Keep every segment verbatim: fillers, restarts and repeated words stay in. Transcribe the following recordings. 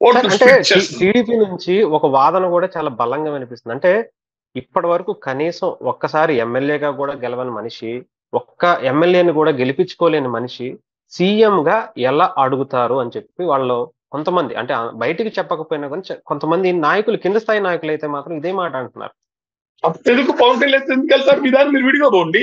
Court అంటే split చేస్తుంది. TDP నుంచి ఒక వాదన కూడా చాలా బలంగా వినిపిస్తుంది. అంటే ఇప్పటి వరకు కనీసం ఒక్కసారి ఎమ్మెల్యేగా కూడా గెలవని మనిషి, ఒక్క ఎమ్మెల్యేని కూడా గెలిపించుకోలేని మనిషి సీఎంగా ఎలా అడుగుతారు అని చెప్పి వాళ్ళు కొంతమంది, అంటే బయటికి చెప్పకపోయినా కానీ కొంతమంది నాయకులు, కింద స్థాయి నాయకులు అయితే మాత్రం ఇదే మాట అంటున్నారు. అప్పుడు ఎందుకు పవన్ కళ్యాణ్ ఎందుకు వెళ్తారు? మీ దాన్ని మీరు విడిగా పోండి,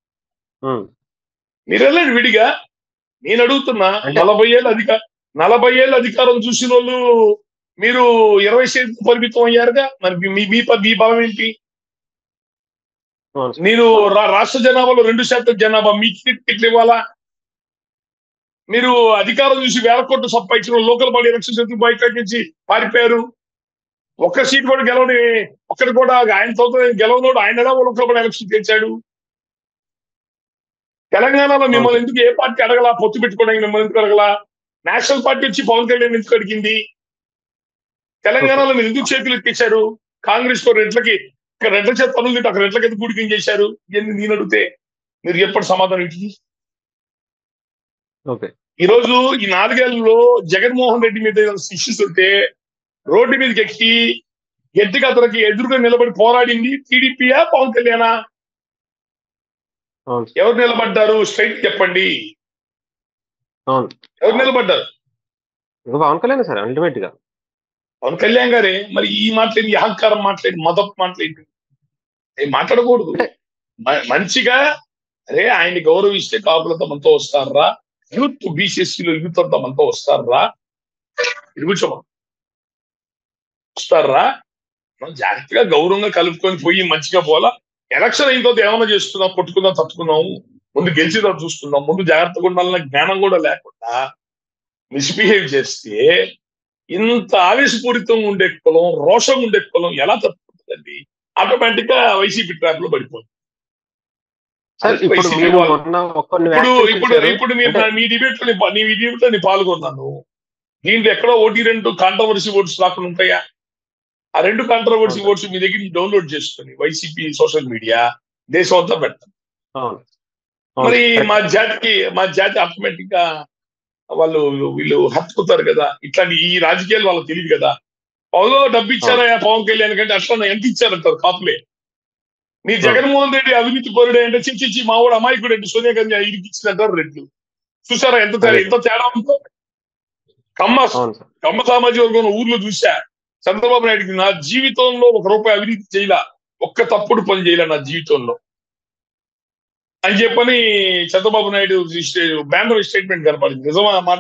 మీరు వెళ్ళండి విడిగా. నేను అడుగుతున్నా, నలభై ఏళ్ళు అధిక నలభై ఏళ్ళు అధికారం చూసిన వాళ్ళు మీరు ఇరవై శాతం పరిమితం అయ్యారుగా, మరి మీ మీ మీ బలం ఏంటి? మీరు రాష్ట్ర జనాభాలో రెండు శాతం జనాభా మీకు టికెట్లు ఇవ్వాలా? మీరు అధికారం చూసి వేల కోట్లు సంపాదించిన లోకల్ బాడీ ఎలక్షన్స్ బైకాట్ నుంచి పారిపోయారు. ఒక్క సీట్ కూడా గెలవని, ఒక్కటి కూడా ఆయనతో గెలవనోడు ఆయన ఎలా లోకల్ బాడీ ఎలక్షన్ గెలిచాడు? తెలంగాణలో మిమ్మల్ని ఎందుకు ఏ పార్టీ అడగలా? పొత్తు పెట్టుకోవడానికి మిమ్మల్ని ఎందుకు అడగలా? నేషనల్ పార్టీ వచ్చి పవన్ కళ్యాణ్ ఎందుకు అడిగింది? తెలంగాణలో మీరు ఎందుకు చేతులు ఎత్తిచ్చారు? కాంగ్రెస్ తో రెడ్లకి, ఇక్కడ రెడ్ల చేత పనులు తింటే అక్కడ రెడ్లకి ఎందుకు గుడికం చేశారు? నేను అడిగితే మీరు ఎప్పటి సమాధానం ఏంటి? ఈ రోజు ఈ నాలుగేళ్లలో జగన్మోహన్ రెడ్డి మీద శిక్షిస్తుంటే రోడ్డు మీదకి ఎక్కి గట్టిగా అతనికి ఎదురుగా నిలబడి పోరాడింది టీడీపీయా పవన్ కళ్యాణా? ఎవరు నిలబడ్డారు? స్ట్రైట్ చెప్పండి, ఎవరు నిలబడ్డారు? పవన్ కళ్యాణ్ సార్, అల్టిమేట్ గా పవన్ కళ్యాణ్ గారే. మరి ఈ మాట్లాడి, ఈ అహంకారం మాట్లాడి, మదప్ మాట్లాడి మాట్లాడకూడదు. మంచిగా అరే ఆయన్ని గౌరవిస్తే కాపులతో మనతో వస్తారా, యూత్ బీసీఎస్సీలో యూత్ అంతా మనతో వస్తారా, ఇరుగుచమా వస్తారా, మనం జాగ్రత్తగా గౌరవంగా కలుపుకొని పోయి మంచిగా పోలా. ఎలక్షన్ అయిన తర్వాత ఏమైనా చేసుకుందాం, కొట్టుకుందాం, తట్టుకుందాం, ముందు గెలిచిదా చూసుకుందాం, ముందు జాగ్రత్తగా ఉండాలన్న జ్ఞానం కూడా లేకుండా మిస్బిహేవ్ చేస్తే ఇంత ఆవేశపూరితంగా ఉండే కులం, రోషం ఉండే కులం ఎలా తప్పుతుందండి? ఆటోమేటిక్ గా వైసీపీ ట్రాప్ లో పడిపోతుంది. ఇప్పుడు ఇప్పుడు ఇప్పుడు మీ డిబేట్ లో నీ డిబేట్ లో నేను పాల్గొన్నాను. దీంట్లో ఎక్కడో ఓటీ రెండు కాంట్రవర్సీ ఓట్స్ రాకుండా ఉంటాయా? ఆ రెండు కాంట్రవర్సీ ఓట్స్ మీ దగ్గర డౌన్లోడ్ చేసుకుని వైసీపీ సోషల్ మీడియా దేశం అంతా పెడతాం. మరి మా జాతికి, మా జాతి ఆటోమేటిక్ గా వాళ్ళు వీళ్ళు హత్తుకుతారు కదా. ఇట్లాంటి ఈ రాజకీయాలు వాళ్ళకి తెలియదు కదా. పవన్ డబ్బు ఇచ్చారా పవన్ కళ్యాణ్ కంటే అట్లా ఎంత ఇచ్చారంటారు కాపులే. మీ జగన్మోహన్ రెడ్డి అవినీతి పరుడే అంటే చించి మా వాడు అమాయకుడు అంటే సోనియా గాంధీ ఇరికి ఇచ్చినట్టారు రెడ్లు. చూసారా ఎంత తేడా, ఎంత తేడా ఉందో? కమ్మ కమ్మ సామాజిక వర్గం ఊర్లో చూసా. చంద్రబాబు నాయుడికి నా జీవితంలో ఒక రూపాయి అవినీతి చేయలే, ఒక్క తప్పుడు పని చేయలే నా జీవితంలో అని చెప్పని చంద్రబాబు నాయుడు బ్యానర్ స్టేట్మెంట్ కనపడింది. నిజమా మాట?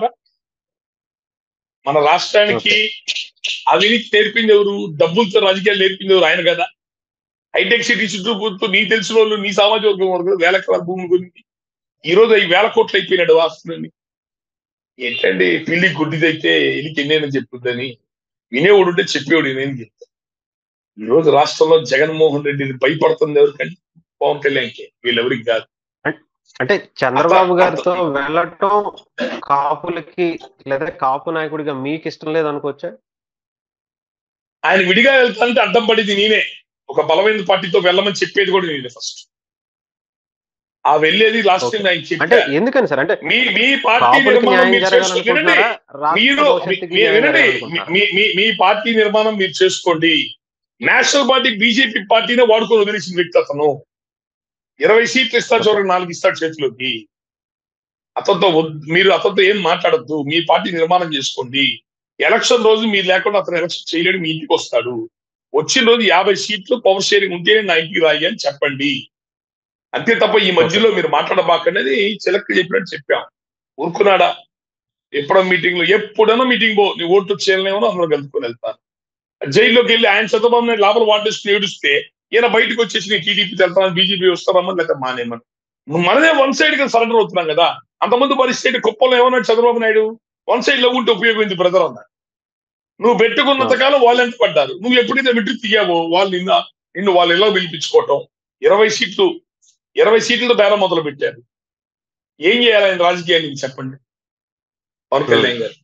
మన రాష్ట్రానికి అవినీతి నేర్పింది ఎవరు? డబ్బులతో రాజకీయాలు నేర్పింది ఎవరు? ఆయన కదా. హైటెక్ సిటీ చుట్టూ పూర్తూ నీ తెలిసిన వాళ్ళు, నీ సామాజిక వర్గం వరకు వేల ఎకరాల భూములు గురించి ఈ రోజు అవి వేల కోట్లు అయిపోయినాడు వాస్తుని. ఏంటండి పిల్లి గుడ్డిదైతే ఎనికి ఎన్నేనని చెప్పుద్దని వినేవాడు ఉంటే చెప్పేవాడు నేను చెప్తాను. ఈ రోజు రాష్ట్రంలో జగన్మోహన్ రెడ్డిని భయపడుతుంది ఎవరికంటే పవన్ కళ్యాణ్కి, వీళ్ళెవరికి కాదు. అంటే చంద్రబాబు గారితో వెళ్ళటం కాపులకి లేదా కాపు నాయకుడిగా మీకు ఇష్టం లేదు అనుకోవచ్చా? ఆయన విడిగా వెళ్తానంటే అడ్డం పడింది నేనే. ఒక బలమైన పార్టీతో వెళ్ళమని చెప్పేది కూడా నేనే ఫస్ట్. ఆ వెళ్ళేది లాస్ట్ టైం ఆయన చెప్పారు. ఎందుకని సార్? అంటే మీ మీ పార్టీ నిర్మాణం మీరు చేసుకోండి, మీరు వినండి, మీ పార్టీ నిర్మాణం మీరు చేసుకోండి. నేషనల్ పార్టీ బీజేపీ పార్టీనే వాడుకొని వదిలేసిన వ్యక్తి అతను. ఇరవై సీట్లు ఇస్తాడు చూడండి, నాలుగు ఇస్తాడు చేతిలోకి. అతనితో మీరు అతనితో ఏం మాట్లాడద్దు, మీ పార్టీ నిర్మాణం చేసుకోండి. ఎలక్షన్ రోజు మీరు లేకుండా అతను ఎలక్షన్ చేయలేడు, మీ ఇంటికి వస్తాడు. వచ్చిన రోజు యాభై సీట్లు పవర్ షేరింగ్ ఉంటే నా ఇంటికి రాయి అని చెప్పండి. అంతే తప్ప ఈ మధ్యలో మీరు మాట్లాడబాకనేది చిలక చెప్పినట్టు చెప్పాం. ఊరుకున్నాడా? ఎప్పుడో మీటింగ్ లో, ఎప్పుడైనా మీటింగ్ పో, నీ ఓట్లు చేయలేమో అందరూ కలుపుకొని వెళ్తారు. జైల్లోకి వెళ్ళి ఆయన చంద్రబాబు నాయుడు లోపల వాటేసుకుని ఏడుస్తే ఈయన బయటకు వచ్చేసి నేను టీడీపీ వెళ్తాను, బీజేపీ వస్తారమ్మని లేకపోతే మానేమని. మనదే వన్ సైడ్ గా సరెండర్ అవుతున్నాం కదా. అంతమంది పరిస్థితి కుప్పంలో ఏమన్నాడు చంద్రబాబు నాయుడు? వన్ సైడ్ లో ఉంటే ఉపయోగించి బ్రదర్ అన్నాడు. నువ్వు పెట్టుకున్నంత కాలం వాళ్ళు ఎంత పడ్డారు, నువ్వు ఎప్పుడైతే మెట్రిక్ తీయావో వాళ్ళు నిన్న నిన్ను వాళ్ళు ఎలా పిలిపించుకోవటం. ఇరవై సీట్లు ఇరవై సీట్లతో బేరం మొదలు పెట్టారు. ఏం చేయాలి ఆయన రాజకీయానికి చెప్పండి పవన్ కళ్యాణ్ గారు?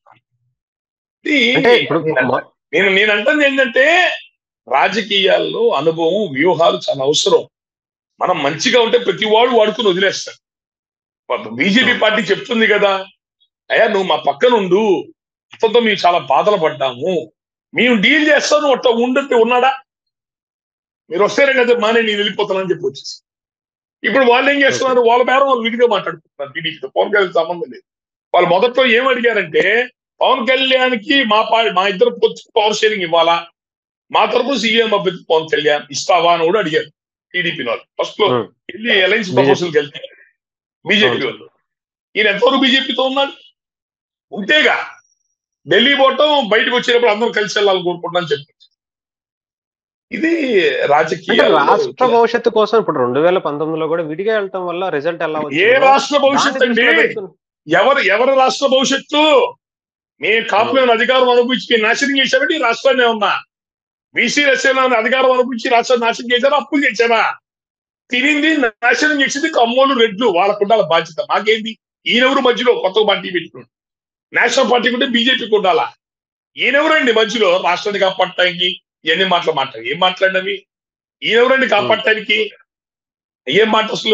నేను నేను అంటుంది ఏంటంటే రాజకీయాల్లో అనుభవం, వ్యూహాలు చాలా అవసరం. మనం మంచిగా ఉంటే ప్రతి వాడు వాడుకుని వదిలేస్తాడు. బీజేపీ పార్టీ చెప్తుంది కదా, అయ్యా నువ్వు మా పక్కన ఉండు, అతనితో మేము చాలా బాధలు పడ్డాము, మేము డీల్ చేస్తాను అట్లా ఉండంటే ఉన్నాడా? మీరు వస్తేనే కదా మానే నేను వెళ్ళిపోతానని చెప్పి వచ్చేసి ఇప్పుడు వాళ్ళు ఏం చేస్తున్నారు, వాళ్ళ పేరు వాళ్ళు విడిగా మాట్లాడుకుంటున్నారు. టీడీపీతో పవన్ కళ్యాణ్ సంబంధం లేదు. వాళ్ళు మొదట్లో ఏం అడిగారంటే పవన్ కళ్యాణ్కి మా పా మా ఇద్దరు పవర్ షేరింగ్ ఇవ్వాలా, మా తరపు సీఎం అభ్యర్థి పవన్ కళ్యాణ్ ఇస్తావా అని కూడా అడిగారు టీడీపీ వాళ్ళు. ఫస్ట్ లో వెళ్ళి అలయన్స్ ప్రపోజల్కి వెళ్తే బీజేపీ వాళ్ళు, ఈయన ఎంతవరకు బీజేపీతో ఉన్నాడు? ఉంటేగా ఢిల్లీ పోవటం, బయటకు వచ్చేటప్పుడు అందరూ కలిసి వెళ్ళాలని కోరుకుంటామని చెప్పి ఇది రాజకీయ రాష్ట్ర భవిష్యత్తు కోసం ఇప్పుడు రెండు వేల పంతొమ్మిదిలో కూడా విడిగా వెళ్ళటం వల్ల రిజల్ట్ ఎలా ఏ రాష్ట్ర భవిష్యత్తు అండి? ఎవరు ఎవరు రాష్ట్ర భవిష్యత్తు? మేము కాపులను అధికారం అనుభవించి నాశనం చేశామంటే ఈ రాష్ట్రాన్ని ఉన్నా బీసీ రచన అధికారం అనుభవించి రాష్ట్రాన్ని నాశనం చేశారా, అప్పులు చేశారా? తినింది నాశనం చేసింది కమ్మోలు రెడ్లు, వాళ్ళకు ఉండాల బాధ్యత. మాకేంది? ఈయనెవరు మధ్యలో కొత్త పార్టీ పెట్టుకున్నాడు? నేషనల్ పార్టీకి ఉంటే బీజేపీకి ఉండాలా? ఈయనెవరండి మధ్యలో రాష్ట్రాన్ని కాపాడటానికి? ఇవన్నీ మాటలు మాట్లాడు, ఏం మాట్లాడినవి? ఈయనెవరండి కాపాడటానికి? ఏం మాట అసలు?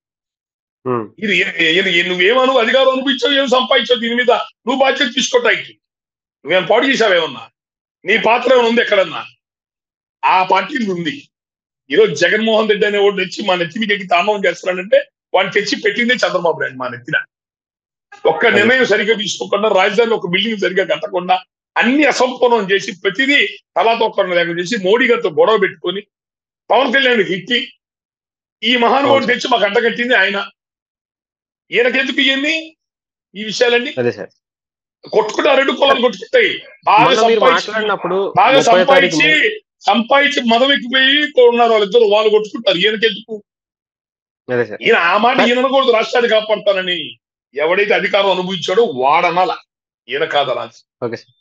ఇది నువ్వేమను అధికారం అనిపించావు, ఏం సంపాదించావు, దీని మీద నువ్వు బాధ్యత తీసుకోవటానికి నువ్వేం పాటు చేసావేమన్నా? నీ పాత్ర ఏమైనా ఉంది ఎక్కడన్నా? ఆ పార్టీ ఉంది. ఈరోజు జగన్మోహన్ రెడ్డి అనే వాడు తెచ్చి మా నెత్తి మీద ఎక్కి తాండవం చేస్తున్నాడంటే వాడిని తెచ్చి పెట్టిందే చంద్రబాబు నాయుడు మా నెత్తిన. ఒక్క నిర్ణయం సరిగ్గా తీసుకోకుండా, రాజధానిలో ఒక బిల్డింగ్ సరిగ్గా కట్టకుండా అన్ని అసంపూర్ణం చేసి ప్రతిదీ తలాతోకరణ లేక చేసి మోడీ గారితో గొడవ పెట్టుకొని పవన్ కళ్యాణ్ హిట్టి ఈ మహానుభావుడు తెచ్చి మాకు అంటగట్టింది ఆయన. ఈయనకెందుకు ఇయ్యింది ఈ విషయాలన్నీ? కొట్టుకుంటే రెండు కులాలు కొట్టుకుంటాయి. బాగా సంపాదించినప్పుడు బాగా సంపాదించి సంపాదించి మదం ఎక్కిపోయి ఉన్నారు వాళ్ళిద్దరు, వాళ్ళు కొట్టుకుంటారు. ఈయనకెందుకు? ఈయన ఆ మాట ఈయన అనకూడదు, రాష్ట్రాన్ని కాపాడతానని. ఎవడైతే అధికారం అనుభవించాడో వాడనాల, ఈయన కాదనాలి.